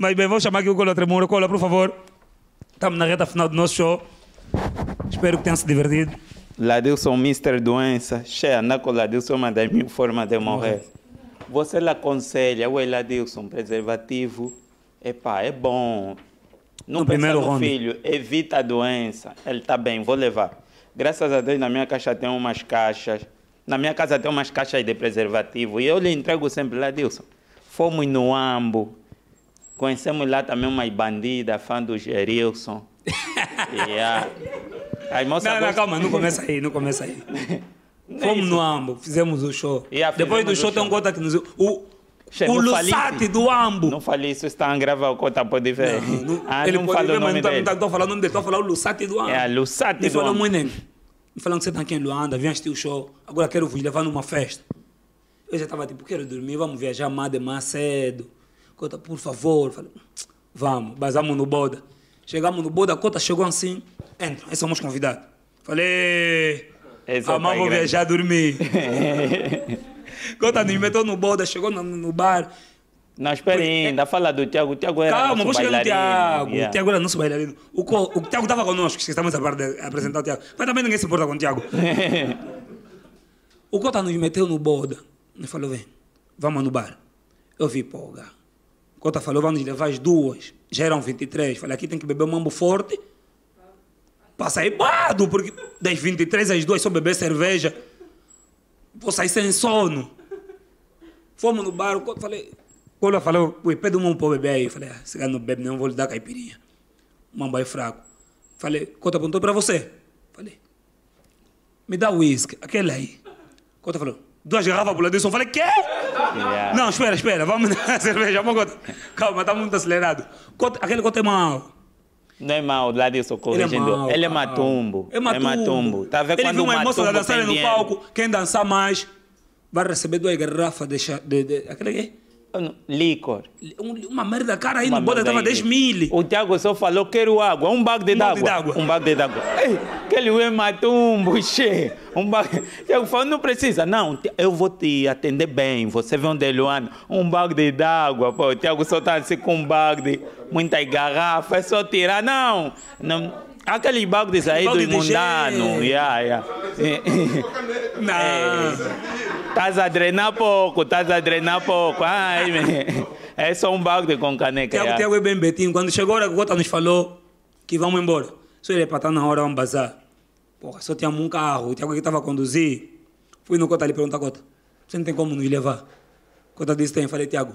Mas bem, vou chamar aqui o Cola Tremuro. Cola, por favor. Estamos na reta final do nosso show. Espero que tenham se divertido. Ladilson, Mr. Doença. Che, andar com Ladilson é uma das mil formas de morrer. Você lhe aconselha, ué, Ladilson, preservativo, epá, é bom. Não pensa no filho, evita a doença. Ele está bem, vou levar. Graças a Deus, na minha caixa tem umas caixas. Na minha casa tem umas caixas de preservativo. E eu lhe entrego sempre, Ladilson. Fomos no Ambo. Conhecemos lá também umas bandidas, fã do Gerilson. Yeah. Não, calma, não começa aí, não começa aí. Fomos no Ambo, fizemos o show. Yeah, depois do show tem um cota que nos... O Lussati do Ambo. Não falei isso, está a gravar o cota, pode ver. Ele não falou o nome dele. Não estou falando o nome dele, estou falando o Lussati do Ambo. É, Lussati do Ambo. Ele falou muito nele. Me falando que você está aqui em Luanda, vem assistir o show, agora quero vos levar numa festa. Eu já estava tipo, quero dormir, vamos viajar mais cedo. Cota, por favor. Falei, vamos, basamos no Boda. Chegamos no Boda, a Cota chegou assim, entra, aí somos convidados. Falei, amanhã vou viajar, dormir. Cota nos meteu no Boda, chegou no bar. Não, espere ainda, fala do Tiago. O Tiago era calma, vou chegar no Tiago. Yeah. O Tiago era nosso bailarino. O Tiago estava conosco, esquecemos a parte de apresentar o Tiago. Mas também ninguém se importa com o Tiago. O Cota nos meteu no Boda. Ele falou, vem, vamos no bar. Eu vi, pô, o Cota falou, vamos levar as duas. Já eram 23. Falei, aqui tem que beber um mambo forte. Para sair bado, porque das 23 às 2 só beber cerveja. Vou sair sem sono. Fomos no bar, o Cota falei... Cola falou, pede um mambo para beber aí. Falei, se não bebe não, vou lhe dar caipirinha. O mambo é fraco. Falei, Cota apontou para você. Falei, me dá uísque, aquele aí. Cota falou, 2 garrafas por Ladilson. Falei, quê? Yeah. Não, espera, vamos na cerveja. Calma, está muito acelerado. Aquele Cota é mau. Não é mau, Ladilson corrigindo. Ele é matumbo. É matumbo. Tá vendo? Ele viu uma moça dançando no palco, quem dançar mais vai receber 2 garrafas de aquele quê? Licor. Uma merda, cara, aí no Boda dava 10 mil. O Tiago só falou, quero água, um balde d'água. Um balde d'água. Aquele é matumbo, che. Tiago falou, não precisa. Não, eu vou te atender bem. Você vem onde ele anda. Um balde d'água. O Tiago só está assim com um balde, muitas garrafas, é só tirar. Não. Aquele balde aí do imundano. Yeah. Não. Estás a drenar pouco. Ai, é só um balde com caneca. Tiago é bem betinho. Quando chegou a hora que o Cota nos falou que vamos embora. Só ele é para estar na hora, vamos bazar. Porra, só tínhamos um carro. O Tiago que estava a conduzir. Fui no Cota ali perguntar, Cota, você não tem como nos levar? Cota disse, tem. Falei, Tiago,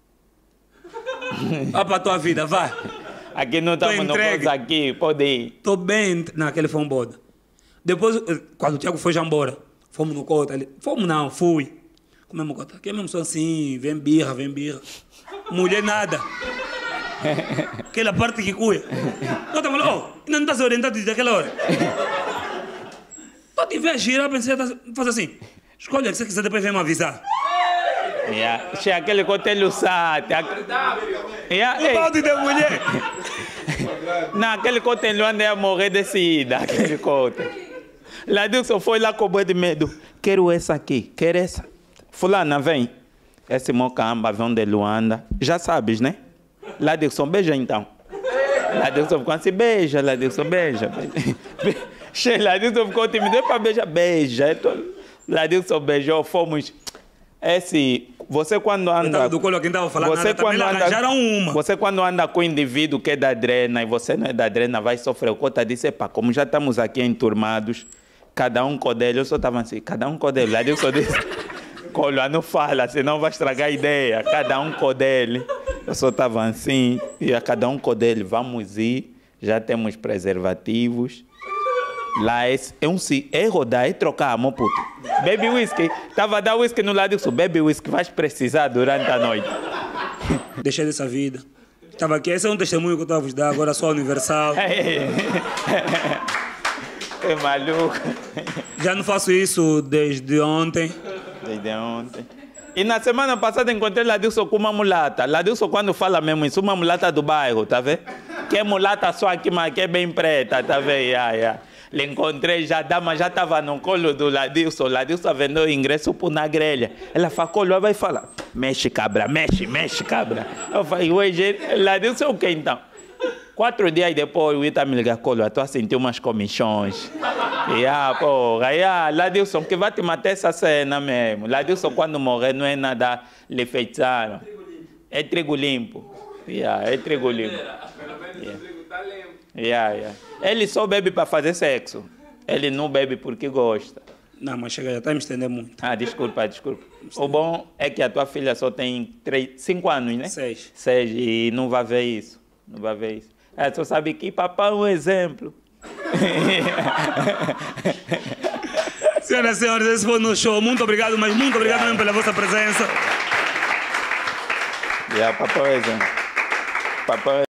vá para a tua vida, vai. Aqui não estamos no coisa aqui, pode ir. Estou bem. Naquele foi um Boda. Depois, quando o Tiago foi já embora, fomos no Cota. Fui. Comemos Cota. Aqui mesmo só assim, vem birra. Mulher nada. Aquela parte que cuia. Cota falou, não estás orientado desde aquela hora. Estou te ver girar, pensei, faz assim. Escolha que você quiser, depois vem me avisar. Yeah. Aquele Cota é Lussati. Um balde de mulher. Não, aquele Cota em Luanda ia morrer de sida. Aquele Cota. Ladilson foi lá com o boi de medo. Quero essa aqui, quero essa. Fulana, vem. Esse mocamba vem de Luanda. Já sabes, né? Ladilson, beija então. Ladilson ficou assim, beija. Ladilson ficou tímido para beijar. Beija. Ladilson beijou, fomos... Você quando anda... Do Colo, quem estava falando nada, também arranjaram uma. Você quando anda com um indivíduo que é da drena e você não é da drena, vai sofrer. O Cota disse, como já estamos aqui enturmados, cada um com dele. Eu só estava assim, cada um com dele. Ladilson disse, Colo, não fala, senão vai estragar a ideia. Cada um com dele. Eu só estava assim, e a cada um com dele. Vamos ir, já temos preservativos. Lá é rodar, é trocar, meu puto. Bebe whisky. Estava a dar whisky no lado disso. Bebe whisky, vais precisar durante a noite. Deixei dessa vida. Estava aqui, esse é um testemunho que eu estava a vos dar, agora só universal. É maluco. Já não faço isso desde ontem. E na semana passada encontrei Ladilson com uma mulata. Ladilson, quando fala mesmo isso, uma mulata do bairro, tá vendo? Que é mulata só aqui, mas que é bem preta, tá vendo? lhe encontrei, já a dama já estava no colo do Ladilson. O Ladilson vendeu o ingresso por na grelha. Ela falou, vai falar, mexe cabra, mexe cabra. Eu falei, hoje, Ladilson é o que então? 4 dias depois, o Ita me liga, Colo, eu estou a sentir umas comissões. Ladilson, que vai te matar essa cena mesmo. Ladilson, quando morrer, não é nada, lhe feitiçaram. É trigo limpo. É trigo limpo. Ele só bebe para fazer sexo. Ele não bebe porque gosta. Não, mas chega, já está a me estender muito. Desculpa. O bom é que a tua filha só tem 5 anos, né? 6. 6, e não vai ver isso. Ela só sabe que papai é um exemplo. Senhoras e senhores, esse foi o nosso show. Muito obrigado, mas muito obrigado mesmo pela vossa presença. Papai é um exemplo. Papai